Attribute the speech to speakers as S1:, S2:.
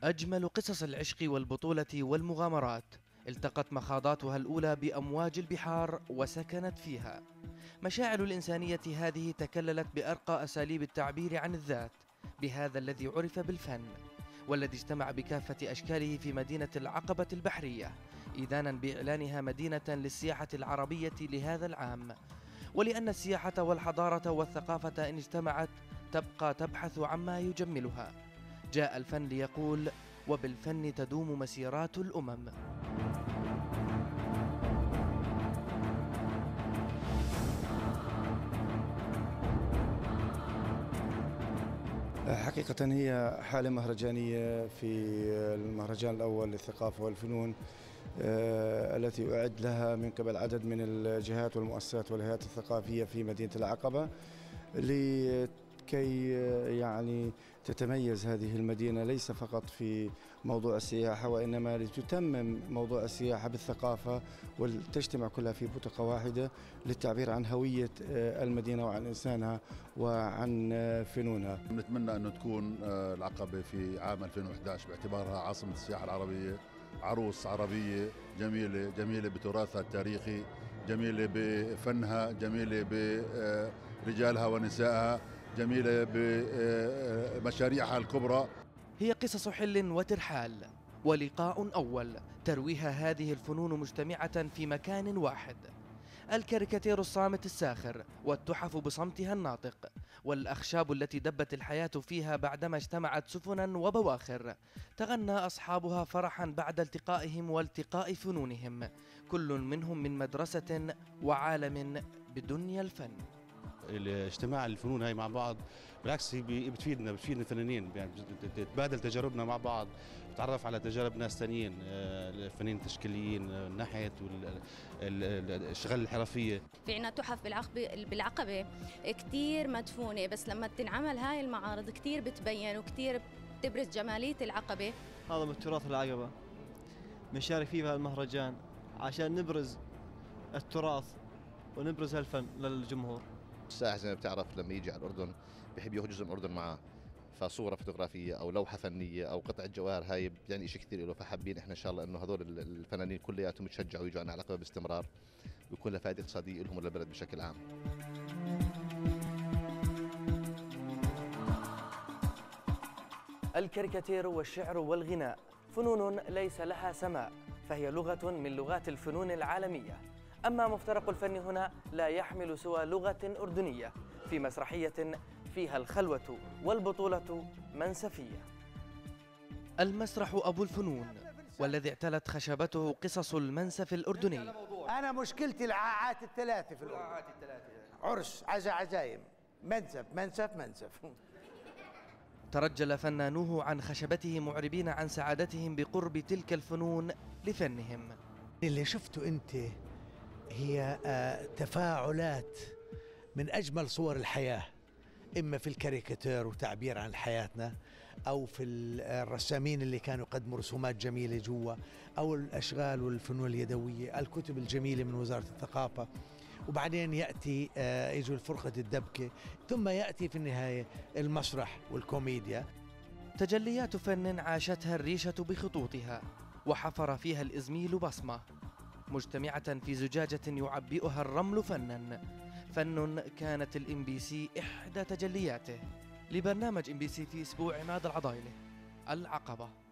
S1: أجمل قصص العشق والبطولة والمغامرات التقت مخاضاتها الأولى بأمواج البحار وسكنت فيها. مشاعر الإنسانية هذه تكللت بأرقى أساليب التعبير عن الذات بهذا الذي عرف بالفن، والذي اجتمع بكافة أشكاله في مدينة العقبة البحرية إذانا بإعلانها مدينة للسياحة العربية لهذا العام. ولأن السياحة والحضارة والثقافة إن اجتمعت تبقى تبحث عما يجملها، جاء الفن ليقول: وبالفن تدوم مسيرات الأمم.
S2: حقيقة هي حالة مهرجانية في المهرجان الأول للثقافة والفنون التي أعد لها من قبل عدد من الجهات والمؤسسات والهيئات الثقافية في مدينة العقبة، لكي يعني تتميز هذه المدينة ليس فقط في موضوع السياحة، وإنما لتتمم موضوع السياحة بالثقافة وتجتمع كلها في بوتقة واحدة للتعبير عن هوية المدينة وعن إنسانها وعن فنونها.
S3: نتمنى أنه تكون العقبة في عام 2011 باعتبارها عاصمة السياحة العربية، عروس عربية جميلة بتراثها التاريخي، جميلة بفنها، جميلة برجالها ونسائها، جميلة بمشاريعها الكبرى.
S1: هي قصص حل وترحال ولقاء أول ترويها هذه الفنون مجتمعة في مكان واحد. الكاريكاتير الصامت الساخر، والتحف بصمتها الناطق، والأخشاب التي دبت الحياة فيها بعدما اجتمعت سفنا وبواخر تغنى أصحابها فرحا بعد التقائهم والتقاء فنونهم، كل منهم من مدرسة وعالم بدنيا الفن.
S4: الاجتماع الفنون هاي مع بعض بالعكس هي بتفيدنا الفنانين، يعني تتبادل تجاربنا مع بعض، نتعرف على تجارب ناس ثانيين الفنانين التشكيليين من ناحيه الشغل الحرفيه.
S5: في عنا تحف بالعقبه كثير مدفونه، بس لما تنعمل هاي المعارض كثير بتبين وكثير بتبرز جماليه العقبه.
S6: هذا من تراث العقبه بنشارك فيه بهالمهرجان عشان نبرز التراث ونبرز هالفن للجمهور.
S7: السائح زي ما بتعرف لما يجي على الأردن بيحب ياخذ جزء من الأردن معاه، فصورة فوتوغرافية أو لوحة فنية أو قطعة جواهر هاي يعني شيء كثير له، فحابين إحنا إن شاء الله إنه هذول الفنانين كلياتهم يتشجعوا ويجوا على العقبة باستمرار، ويكون لها فائدة اقتصادية لهم وللبلد بشكل عام.
S1: الكاريكاتير والشعر والغناء فنون ليس لها سماء، فهي لغة من لغات الفنون العالمية. أما مفترق الفن هنا لا يحمل سوى لغة أردنية في مسرحية فيها الخلوة والبطولة منسفية. المسرح أبو الفنون، والذي اعتلت خشبته قصص المنسف الأردني.
S8: أنا مشكلتي العاعات الثلاثة في الأردن: عرس، عزايم، منسف.
S1: ترجل فنانوه عن خشبته معربين عن سعادتهم بقرب تلك الفنون لفنهم.
S8: اللي شفته أنت هي تفاعلات من أجمل صور الحياة، إما في الكاريكاتير وتعبير عن حياتنا، أو في الرسامين اللي كانوا يقدموا رسومات جميلة جوا، أو الأشغال والفنون اليدوية، الكتب الجميلة من وزارة الثقافة، وبعدين يأتي يجوا فرقة الدبكة، ثم يأتي في النهاية المسرح والكوميديا.
S1: تجليات فن عاشتها الريشة بخطوطها، وحفر فيها الإزميل بصمة مجتمعة في زجاجة يعبئها الرمل فنا. فن كانت الMBC إحدى تجلياته. لبرنامج MBC في أسبوع عماد العضايلة، العقبة.